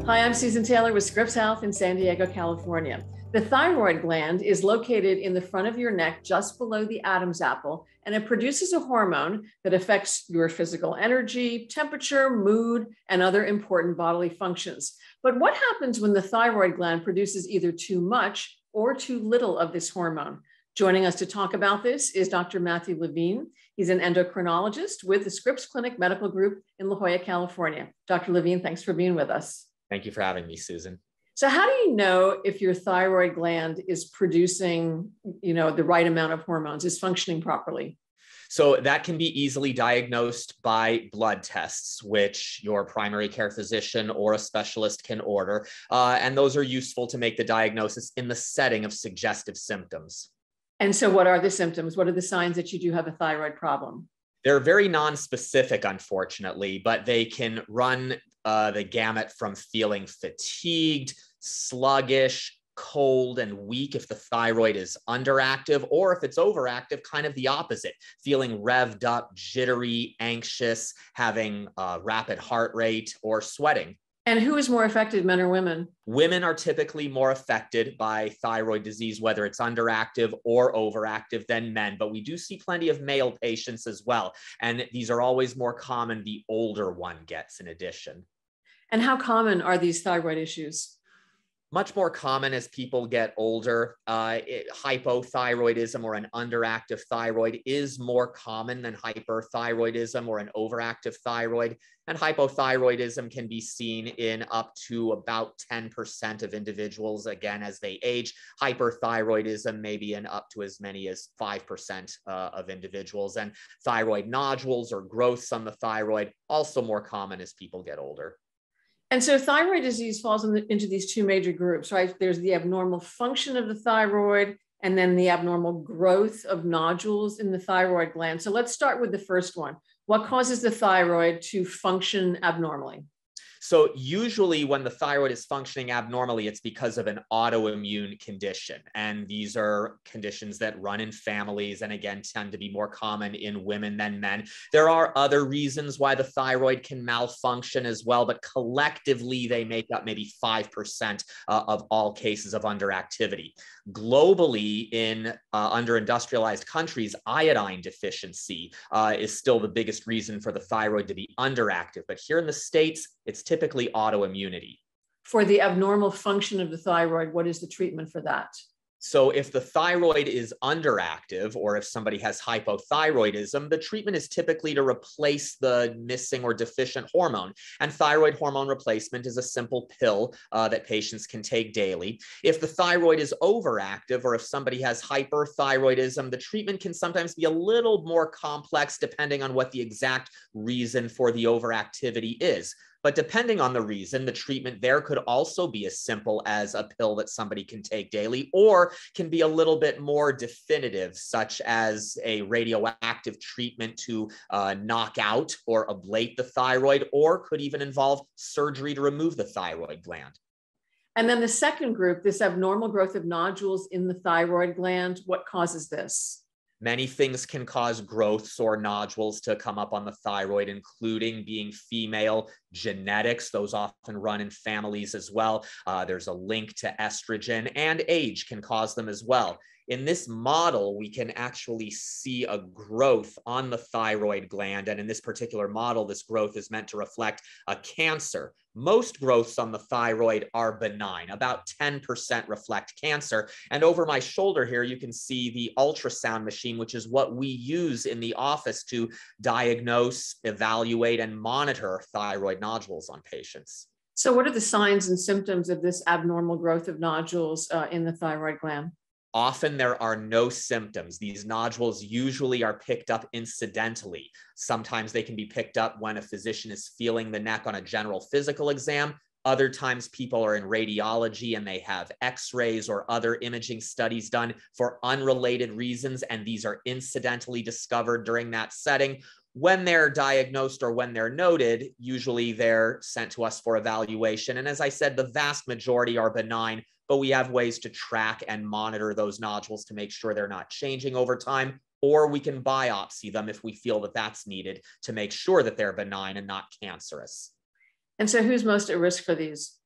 Hi, I'm Susan Taylor with Scripps Health in San Diego, California. The thyroid gland is located in the front of your neck, just below the Adam's apple, and it produces a hormone that affects your physical energy, temperature, mood, and other important bodily functions. But what happens when the thyroid gland produces either too much or too little of this hormone? Joining us to talk about this is Dr. Matthew Levine. He's an endocrinologist with the Scripps Clinic Medical Group in La Jolla, California. Dr. Levine, thanks for being with us. Thank you for having me, Susan. So how do you know if your thyroid gland is producing, the right amount of hormones, is functioning properly? So that can be easily diagnosed by blood tests, which your primary care physician or a specialist can order. And those are useful to make the diagnosis in the setting of suggestive symptoms. And so what are the symptoms? What are the signs that you do have a thyroid problem? They're very non-specific, unfortunately, but they can run the gamut from feeling fatigued, sluggish, cold, and weak if the thyroid is underactive, or if it's overactive, kind of the opposite, feeling revved up, jittery, anxious, having a rapid heart rate, or sweating. And who is more affected, men or women? Women are typically more affected by thyroid disease, whether it's underactive or overactive, than men, but we do see plenty of male patients as well. And these are always more common the older one gets in addition. And how common are these thyroid issues? Much more common as people get older. Hypothyroidism or an underactive thyroid is more common than hyperthyroidism or an overactive thyroid. And hypothyroidism can be seen in up to about 10% of individuals, again, as they age. Hyperthyroidism may be in up to as many as 5% of individuals. And thyroid nodules or growths on the thyroid, also more common as people get older. And so thyroid disease falls into these two major groups, right? There's the abnormal function of the thyroid and then the abnormal growth of nodules in the thyroid gland. So let's start with the first one. What causes the thyroid to function abnormally? So usually when the thyroid is functioning abnormally, it's because of an autoimmune condition. And these are conditions that run in families and again, tend to be more common in women than men. There are other reasons why the thyroid can malfunction as well, but collectively they make up maybe 5% of all cases of underactivity. Globally, in under-industrialized countries, iodine deficiency is still the biggest reason for the thyroid to be underactive. But here in the States, it's typically autoimmunity. For the abnormal function of the thyroid, what is the treatment for that? So if the thyroid is underactive, or if somebody has hypothyroidism, the treatment is typically to replace the missing or deficient hormone. And thyroid hormone replacement is a simple pill that patients can take daily. If the thyroid is overactive, or if somebody has hyperthyroidism, the treatment can sometimes be a little more complex depending on what the exact reason for the overactivity is. But depending on the reason, the treatment there could also be as simple as a pill that somebody can take daily, or can be a little bit more definitive, such as a radioactive treatment to knock out or ablate the thyroid, or could even involve surgery to remove the thyroid gland. And then the second group, this abnormal growth of nodules in the thyroid gland, what causes this? Many things can cause growths or nodules to come up on the thyroid, including being female, genetics. Those often run in families as well. There's a link to estrogen, and age can cause them as well. In this model, we can actually see a growth on the thyroid gland. And in this particular model, this growth is meant to reflect a cancer. Most growths on the thyroid are benign. About 10% reflect cancer. And over my shoulder here, you can see the ultrasound machine, which is what we use in the office to diagnose, evaluate, and monitor thyroid nodules on patients. So what are the signs and symptoms of this abnormal growth of nodules in the thyroid gland? Often there are no symptoms. These nodules usually are picked up incidentally. Sometimes they can be picked up when a physician is feeling the neck on a general physical exam. Other times people are in radiology and they have x-rays or other imaging studies done for unrelated reasons, and these are incidentally discovered during that setting. When they're diagnosed or when they're noted, usually they're sent to us for evaluation. And as I said, the vast majority are benign, but we have ways to track and monitor those nodules to make sure they're not changing over time, or we can biopsy them if we feel that that's needed to make sure that they're benign and not cancerous. And so who's most at risk for these?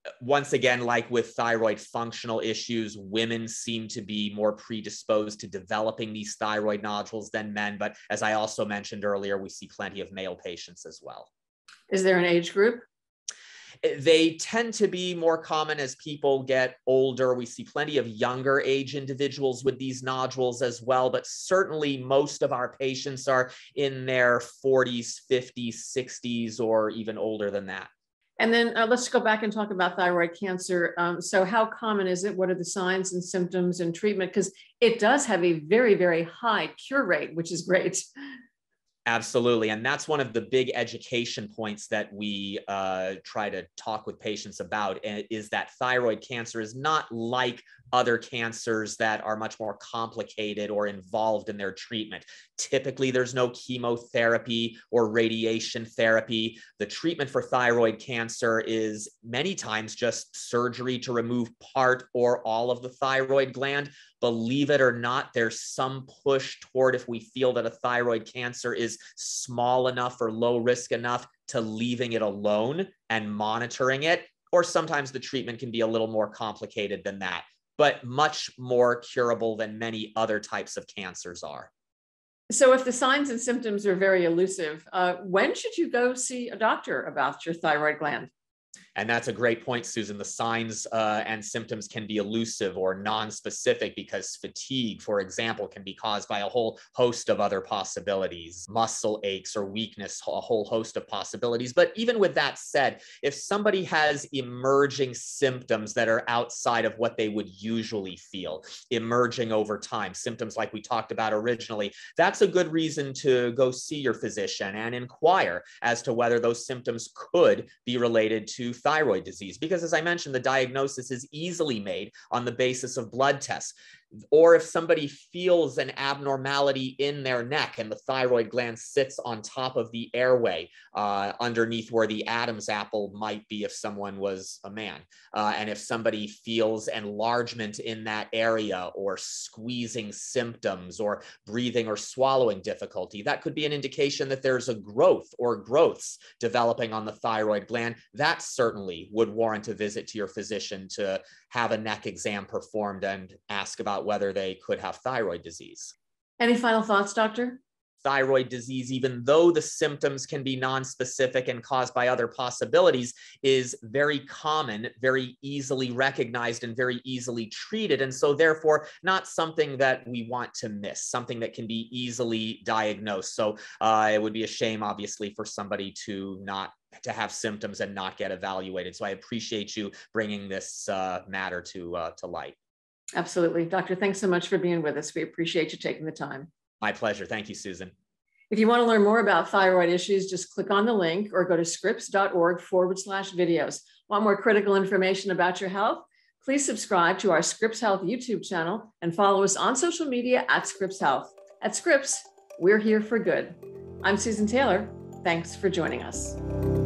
Once again, like with thyroid functional issues, women seem to be more predisposed to developing these thyroid nodules than men. But as I also mentioned earlier, we see plenty of male patients as well. Is there an age group? They tend to be more common as people get older. We see plenty of younger age individuals with these nodules as well, but certainly most of our patients are in their 40s, 50s, 60s, or even older than that. And then let's go back and talk about thyroid cancer. So how common is it? What are the signs and symptoms and treatment? Because it does have a very, very high cure rate, which is great. Absolutely. And that's one of the big education points that we try to talk with patients about, is that thyroid cancer is not like other cancers that are much more complicated or involved in their treatment. Typically, there's no chemotherapy or radiation therapy. The treatment for thyroid cancer is many times just surgery to remove part or all of the thyroid gland. Believe it or not, there's some push toward, if we feel that a thyroid cancer is small enough or low risk enough, to leaving it alone and monitoring it. Or sometimes the treatment can be a little more complicated than that, but much more curable than many other types of cancers are. So if the signs and symptoms are very elusive, when should you go see a doctor about your thyroid gland? And that's a great point, Susan. The signs and symptoms can be elusive or non-specific because fatigue, for example, can be caused by a whole host of other possibilities, muscle aches or weakness, a whole host of possibilities. But even with that said, if somebody has emerging symptoms that are outside of what they would usually feel, emerging over time, symptoms like we talked about originally, that's a good reason to go see your physician and inquire as to whether those symptoms could be related to thyroid disease, because as I mentioned, the diagnosis is easily made on the basis of blood tests. Or if somebody feels an abnormality in their neck and the thyroid gland sits on top of the airway underneath where the Adam's apple might be if someone was a man. And if somebody feels enlargement in that area or squeezing symptoms or breathing or swallowing difficulty, that could be an indication that there's a growth or growths developing on the thyroid gland. That certainly would warrant a visit to your physician to have a neck exam performed and ask about whether they could have thyroid disease. Any final thoughts, doctor? Thyroid disease, even though the symptoms can be nonspecific and caused by other possibilities, is very common, very easily recognized, and very easily treated. And so therefore, not something that we want to miss, something that can be easily diagnosed. So it would be a shame, obviously, for somebody to have symptoms and not get evaluated. So I appreciate you bringing this matter to light. Absolutely. Doctor, thanks so much for being with us. We appreciate you taking the time. My pleasure. Thank you, Susan. If you want to learn more about thyroid issues, just click on the link or go to scripps.org/videos. Want more critical information about your health? Please subscribe to our Scripps Health YouTube channel and follow us on social media at Scripps Health. At Scripps, we're here for good. I'm Susan Taylor. Thanks for joining us.